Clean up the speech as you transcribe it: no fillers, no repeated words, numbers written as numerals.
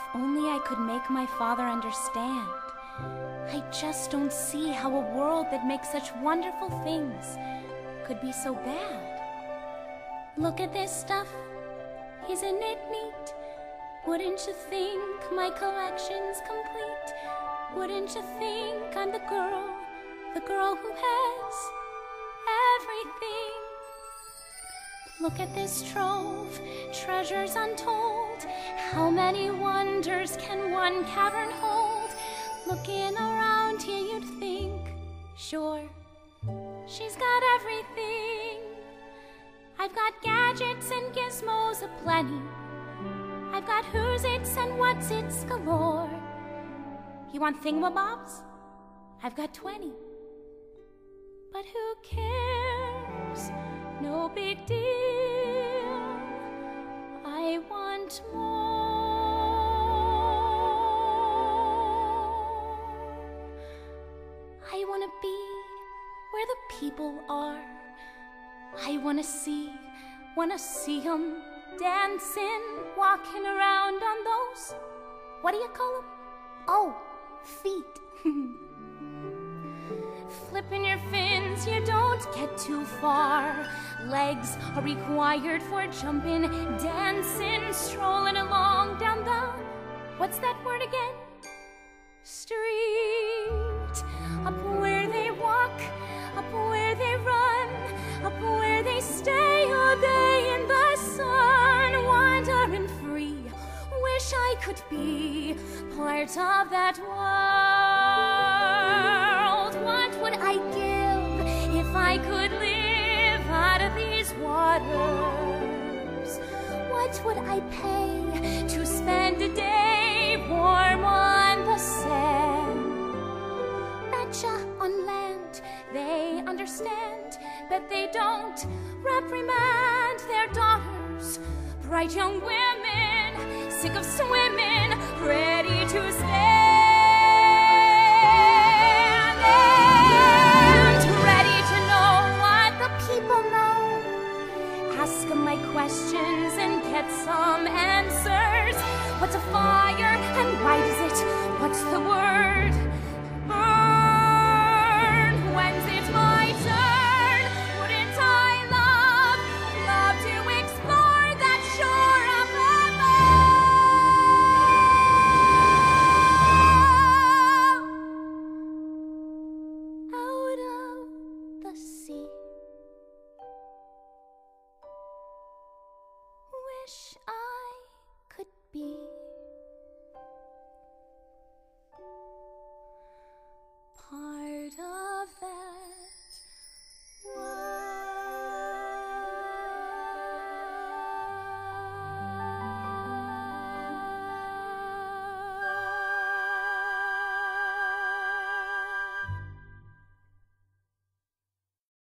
only I could make my father understand. I just don't see how a world that makes such wonderful things could be so bad. Look at this stuff, isn't it neat? Wouldn't you think my collection's complete? Wouldn't you think I'm the girl who has everything? Look at this trove, treasures untold. How many wonders can one cavern hold? Looking around here you'd think, sure, she's got everything. I've got gadgets and gizmos aplenty. I've got who's-its and what's-its galore. You want thingamabobs? I've got 20. But who cares? No big deal. I want more. I want to be where the people are. I want to see them dancing, walking around on those, what do you call them? Oh, feet. Flipping your fins, you don't get too far. Legs are required for jumping, dancing, strolling along down the, what's that word again? Street. Up where they walk, up where they run, up where they stay all day in the sun, wandering free. Wish I could be part of that world. What would I give if I could live out of these waters? What would I pay to spend a day warm on the sand? Betcha on land they understand, but they don't reprimand their daughters. Bright young women, sick of swimming, ready to stand and ready to know what the people know. Ask them my questions and get some answers. What's a fire and why does it? What's the word?